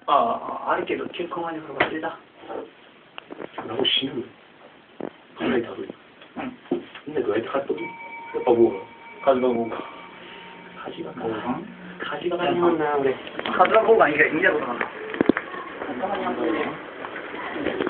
아랫게도 킬컴하니 그거 쓰자. 나고 쉬는 하나에 다루. 응. 근데 너 애들 갔더니 오빠 뭐 가져가 보고. 가지가 응? 가지가 가지면 나 그래. 가져가 보고 아니라 이제 보다. 잠깐만요.